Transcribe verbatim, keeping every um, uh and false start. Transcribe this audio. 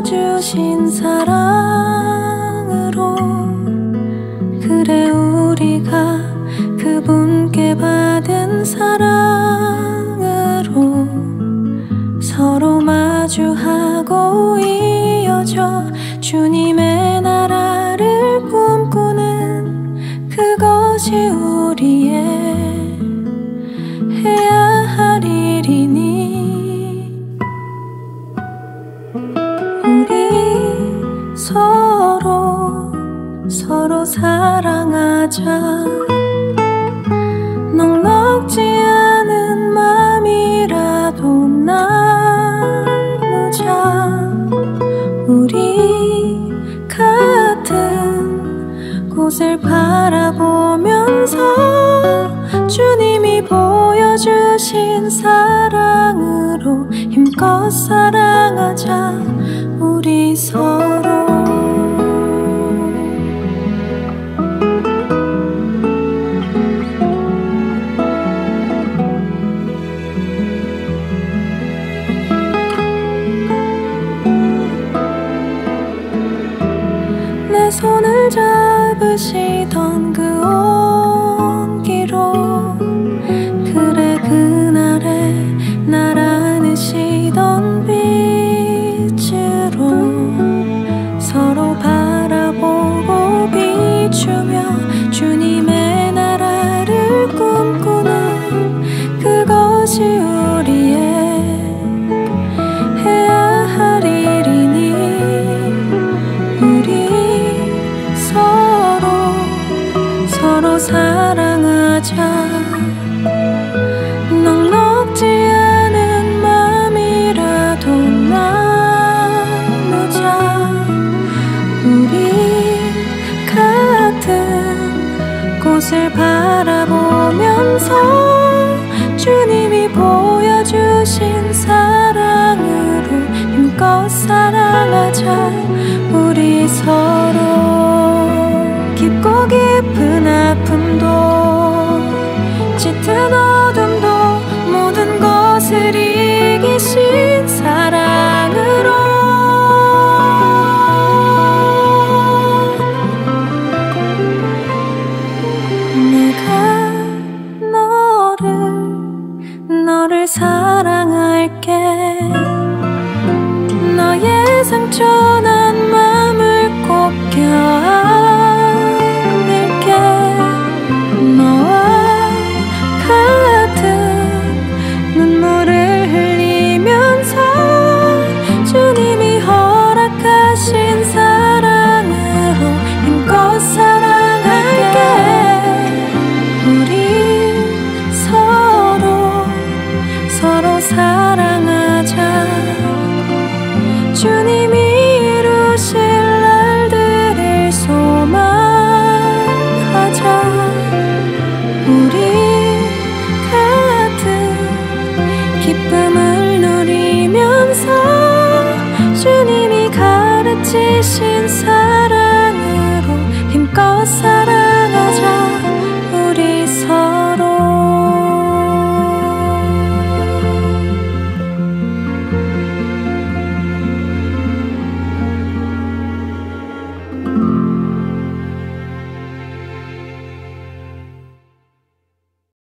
주신 사랑으로, 그래 우리가 그분께 받은 사랑으로 서로 마주하고 이어져 주님의 나라를 꿈꾸는, 그것이 우리의 해야 할 일이니. 우리 서로 서로 사랑하자. 넉넉지 않은 맘이라도 나누자. 우리 같은 곳을 바라보면서 주님이 보여주신 사랑으로 힘껏 사랑하자. 우리 서로 내 손을 잡으시던 그 온기로, 그래 그날에 날 안으시던 빛으로 서로 바라보고 비추며 주님의 나라를 꿈꾸는, 그것이 우리의 해야 할 일이니. 우리 서로 서로 사랑하자. 넉넉지 않은 맘이라도 나누자. 우리 같은 곳을 바라보면서 주님이 보여주신 사랑으로 힘껏 사랑하자. 우리 서로 깊고 깊은 아픔도 짙은 어둠도 모든 것을 이기신 사랑으로 내가 너를 너를 사랑할게. 너의 상처난 맘을 꼭 껴안을게. 너와 같은 눈물을 흘리면서 주님이 허락하신 사랑으로 힘껏 사랑할게. 우리 서로 서로 사랑하자. 주님이 이루실 날들을 소망하자. 우리